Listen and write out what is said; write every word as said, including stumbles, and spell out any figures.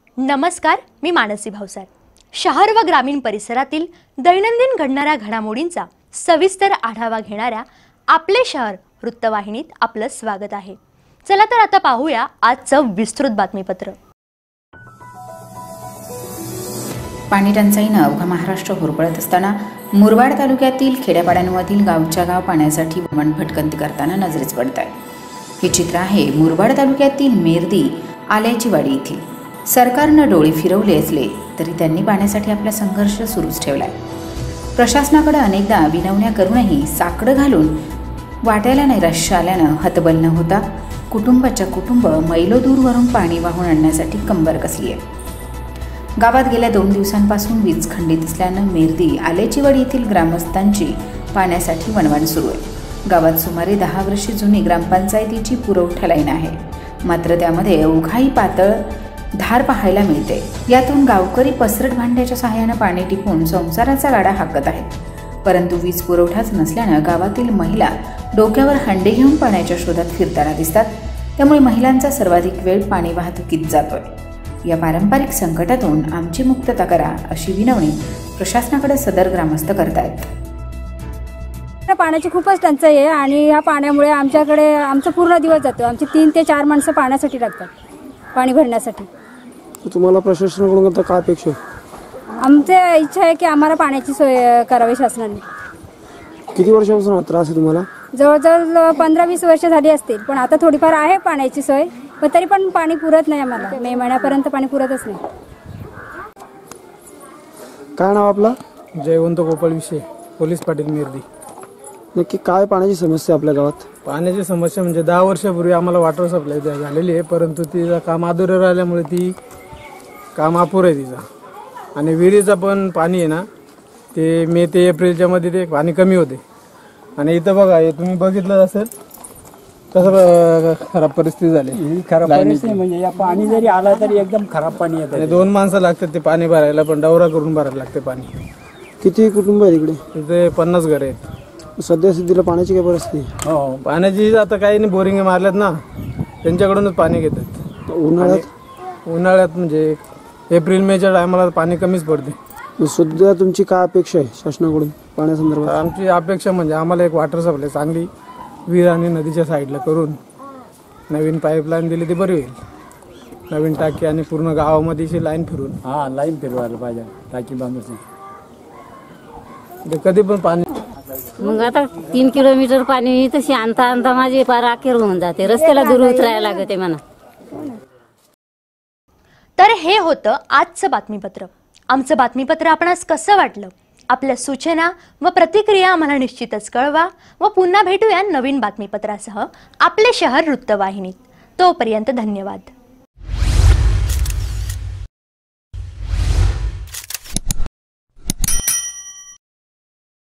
नमस्कार, मी मानसी भावसार। शहर व ग्रामीण परिसरातील दैनंदिन घडणाऱ्या घडामोडींचा सविस्तर आढावा घेणाऱ्या आपले शहर वृत्तवाहिनीत आपलं स्वागत आहे। चला तर आता पाहूया आजचं विस्तृत बातमीपत्र। पाणी टंचाईनं अवघा महाराष्ट्र होरपळत असताना मुरबाड तालुक्यातील खेड्यापाड्यांमधील गावच्या गाव पाण्यासाठी भटकंती करताना नजरेस पडत आहे। हे चित्र आहे मुरबाड तालुक्यातील मेर्दी आल्याचीवाडी येथील। सरकारनं डोळे फिरवले असले तरी त्यांनी पाण्यासाठी आपला संघर्ष सुरूच ठेवलाय। प्रशासनाकडे अनेकदा विनवण्या करूनही साकडं घालून वाट्याला नैराश्य आल्यानं हतबल न होता कुटुंबाच्या कुटुंब मैलोदूरवरून पाणी वाहून आणण्यासाठी कंबर कसली आहे। गावात गेल्या दोन दिवसांपासून वीज खंडित असल्यानं मेर्दी आल्याचीवाडी येथील ग्रामस्थांची पाण्यासाठी वणवण सुरू आहे। गावात सुमारे दहा वर्षे जुनी ग्रामपंचायतीची पुरवठा लाईन आहे, मात्र त्यामध्ये अवघाही पातळ धार पाहायला मिळते। यातून गावकरी पसरट भांड्याच्या सहाय्याने पाणी टिपून संसाराचा गाडा हाकत आहेत, परंतु वीज पुरवठाच नसल्यानं गावातील महिला डोक्यावर हंडे घेऊन पाण्याच्या शोधात फिरताना दिसतात। त्यामुळे महिलांचा सर्वाधिक वेळ पाणी वाहतुकीत जातोय। या पारंपरिक संकटातून आमची मुक्तता करा अशी विनवणी प्रशासनाकडे सदर ग्रामस्थ करतायत। पाण्याची खूपच टंचाई आहे आणि या पाण्यामुळे आमच्याकडे आमचा पूर्ण दिवस जातो। आमची तीन ते चार माणसं पाण्यासाठी लागतात, पाणी भरण्यासाठी। तुम्हाला प्रशासनाकडून आता काय अपेक्षा आहे? आमची इच्छा आहे की आम्हाला पाण्याची सोय करावी शासनाने। किती वर्षापासून हा त्रास आहे तुम्हाला? जवळजवळ पंधरा वीस वर्ष झाली असतील, पण आता थोडीफार आहे पाण्याची सोय, पण तरी पण पाणी पुरत नाही आम्हाला। मे महिन्यापर्यंत पाणी पुरतच नाही। काय नाव आपलं? जयवंत गोपाळ विषय, पोलीस पाटील मेर्दी। नक्की काय पाण्याची समस्या आपल्या गावात? पाण्याची समस्या म्हणजे दहा वर्षापूर्वी आम्हाला वॉटर सप्लाय झालेली आहे, परंतु तिचं काम अधुरं राहिल्यामुळे ती काम अपुरं आहे तिचा। आणि विहिरीचं पण पाणी आहे ना, ते मे ते एप्रिलच्या मध्ये ते पाणी कमी होते। आणि इथं बघा, हे तुम्ही बघितलं असेल कसं खराब परिस्थिती झाली। खराब परिस्थिती म्हणजे या पाणी जरी आला तरी एकदम खराब पाणी येतं। दोन माणसं लागतात ते पाणी भरायला, पण डवरा करून भरायला लागते पाणी। किती कुटुंब आहे तिकडे? तिथे पन्नास घर आहेत। सध्या स्थितीला पाण्याची काय परिस्थिती? हो, पाण्याची आता काही नाही, बोरिंग मारल्यात ना, त्यांच्याकडूनच पाणी घेतात। उन्हाळ्यात उन्हाळ्यात म्हणजे एप्रिल मेच्या टायमाला पाणी कमीच पडते। सध्या तुमची काय अपेक्षा आहे शासनाकडून पाण्यासंदर्भात? आमची अपेक्षा म्हणजे आम्हाला एक वॉटर सप्लाय चांगली विहीर आणि नदीच्या साईडला करून नवीन पाईपलाईन दिली ती बरी होईल। नवीन टाकी आणि पूर्ण गावामध्ये लाईन फिरून हा लाईन फिरवायला पाहिजे, टाकी बांधून कधी पण पाणी। मग आता तीन किलोमीटर पाणी तशी आणता आणता माझी पार अखेर होऊन जाते, रस्त्याला दूर उतरायला लागते म्हणा। तर हे होतं आजचं बातमीपत्र। आमचं बातमीपत्र आपणास कसं वाटलं? आपल्या सूचना व प्रतिक्रिया आम्हाला निश्चितच कळवा व पुन्हा भेटूया नवीन बातमीपत्रासह आपले शहर वृत्तवाहिनीत। तोपर्यंत धन्यवाद।